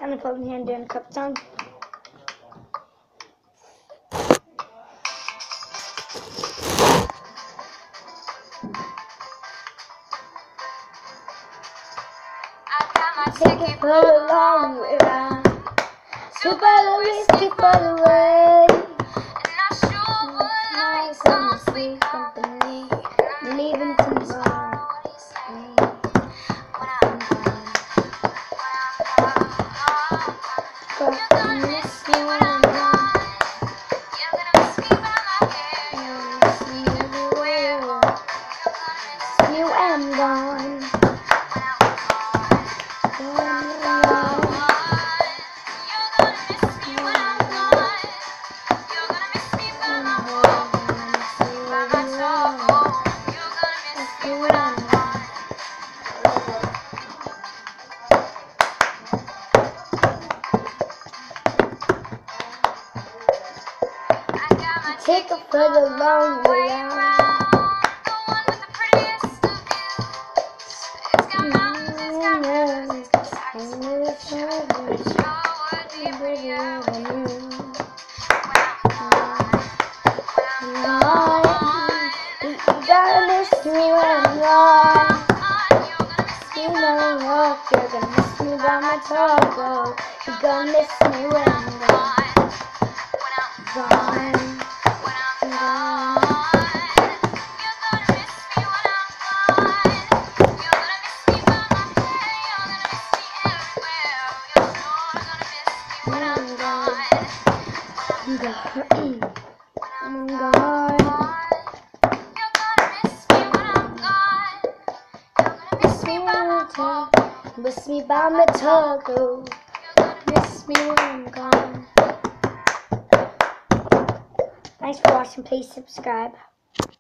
Hannah Fulton here doing a cup song. Take it for the long way round, super risky for the way, and I sure would like some sweet company, leaving tomorrow. You're gonna miss me when I'm gone. You're gonna miss me by my hair. You're gonna miss me everywhere. You're gonna miss me when I'm gone. Take it for the long way round, the one with the prettiest of views. It's got mountains, it's got rivers, it's got sights, it sure would be prettier than you. When I'm gone, you're gonna miss me when I'm gone. You're gonna miss me when I'm gone. You're gonna miss me by my talk. You're gonna miss me when I'm gone. Gone. I'm gone. You're gonna miss me when I'm gone. You're gonna miss me by my talk. Miss me by my talk. Oh, you're gonna miss me when I'm gone. Thanks for watching. Please subscribe.